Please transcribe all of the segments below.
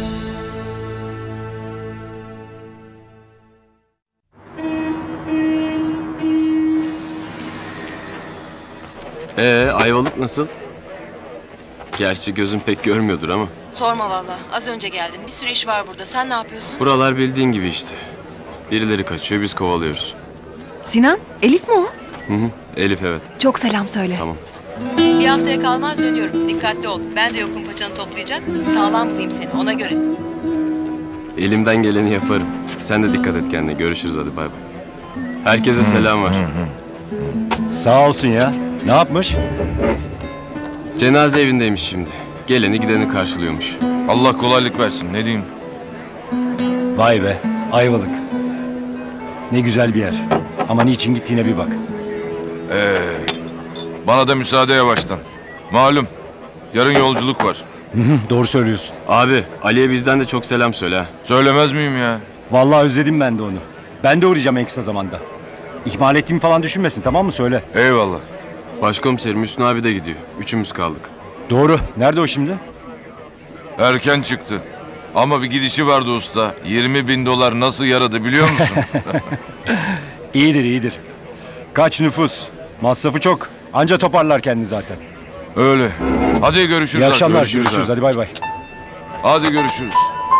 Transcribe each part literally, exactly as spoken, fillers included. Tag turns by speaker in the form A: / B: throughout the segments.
A: Ee, Ayvalık nasıl? Gerçi gözün pek görmüyordur ama.
B: Sorma valla. Az önce geldim. Bir sürü iş var burada. Sen ne yapıyorsun?
A: Buralar bildiğin gibi işte. Birileri kaçıyor, biz kovalıyoruz.
C: Sinan, Elif mi o?
A: Hı hı, Elif evet.
C: Çok selam söyle.
A: Tamam.
B: Bir haftaya kalmaz dönüyorum. Dikkatli ol. Ben de yokum, paçanı toplayacak. Sağlam bulayım seni. Ona göre.
A: Elimden geleni yaparım. Sen de dikkat et kendine. Görüşürüz hadi bay bay. Herkese selam var.
D: Sağ olsun ya. Ne yapmış?
A: Cenaze evindeymiş şimdi. Geleni gideni karşılıyormuş.
E: Allah kolaylık versin, ne diyeyim?
D: Vay be, Ayvalık. Ne güzel bir yer. Ama niçin gittiğine bir bak.
E: Ee, bana da müsaade yavaştan. Malum, yarın yolculuk var.
D: Hı hı, doğru söylüyorsun.
A: Abi, Ali'ye bizden de çok selam söyle ha.
E: Söylemez miyim ya?
D: Vallahi özledim ben de onu. Ben de uğrayacağım en kısa zamanda. İhmal ettiğimi falan düşünmesin, tamam mı? Söyle.
E: Eyvallah.
A: Başkomiserim Hüsnü abi de gidiyor. Üçümüz kaldık.
D: Doğru. Nerede o şimdi?
E: Erken çıktı. Ama bir gidişi vardı usta. yirmi bin dolar nasıl yaradı biliyor musun?
D: İyidir, iyidir. Kaç nüfus? Masrafı çok. Anca toparlar kendini zaten.
E: Öyle. Hadi görüşürüz.
D: İyi akşamlar.
E: Görüşürüz,
D: Görüşürüz. Hadi bay bay.
E: Hadi görüşürüz.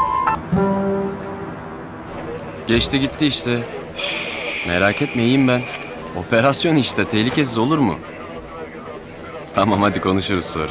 A: Geçti gitti işte. Üf, merak etme iyiyim ben. Operasyon işte. Tehlikesiz olur mu? Tamam hadi konuşuruz sonra.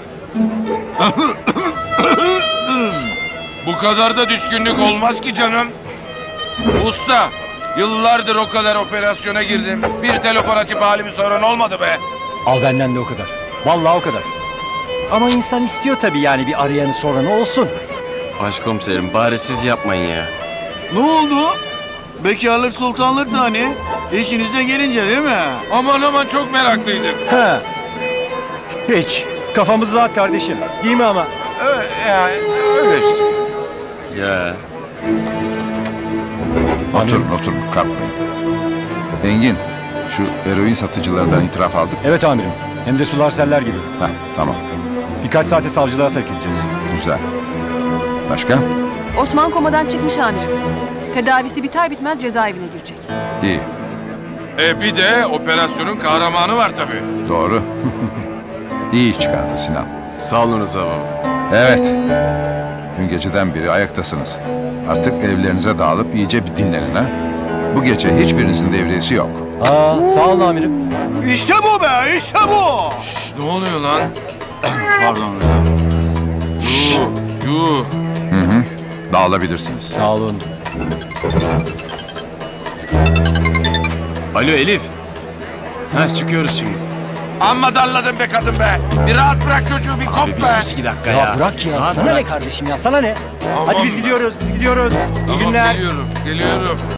E: Bu kadar da düşkünlük olmaz ki canım. Usta, yıllardır o kadar operasyona girdim. Bir telefon açıp halimi soran olmadı be.
D: Al benden de o kadar. Vallahi o kadar. Ama insan istiyor tabii yani bir arayanı soranı olsun.
A: Başkomiserim bari siz yapmayın ya.
F: Ne oldu? Bekarlık sultanlık da hani. İşinize gelince değil mi?
E: Aman aman çok meraklıydık.
D: He. Hiç. Kafamız rahat kardeşim. Değil mi ama?
E: Öyle, yani, öyle işte.
A: Ya.
G: Oturun oturun kalkmayın. Engin, şu eroin satıcılardan itiraf aldık.
D: Evet amirim. Hem de sular seller gibi.
G: Heh, tamam,
D: Birkaç saate savcılığa sevk edeceğiz.
G: güzel. Başka?
C: Osman komadan çıkmış amirim. Tedavisi biter bitmez cezaevine girecek.
G: İyi,
E: E bir de operasyonun kahramanı var tabii.
G: doğru. İyi iş çıkardı Sinan.
A: Sağ olun Rıza baba.
G: Evet, dün geceden beri ayaktasınız. Artık evlerinize dağılıp iyice bir dinlenin ha. Bu gece hiçbirinizin devriyesi yok.
D: Aa, sağ olun amirim.
F: İşte bu be, işte bu.
E: Şş, ne oluyor lan?
F: Pardon ya.
E: Yuh, yuh.
G: Hı hı, dağılabilirsiniz.
D: Sağ olun.
A: Alo Elif. Ha çıkıyoruz şimdi.
E: Amma darladın be kadın be. Bir rahat bırak çocuğu bir
A: Abi
E: kop
A: bir
E: be.
A: sus iki dakika
D: Ya,
A: ya.
D: bırak ya.
A: Rahat
D: sana
A: bırak.
D: ne kardeşim ya? Sana ne?
E: Aman
D: Hadi biz
E: be.
D: gidiyoruz. Biz gidiyoruz. İyi
E: Tamam,
D: günler.
E: geliyorum, geliyorum.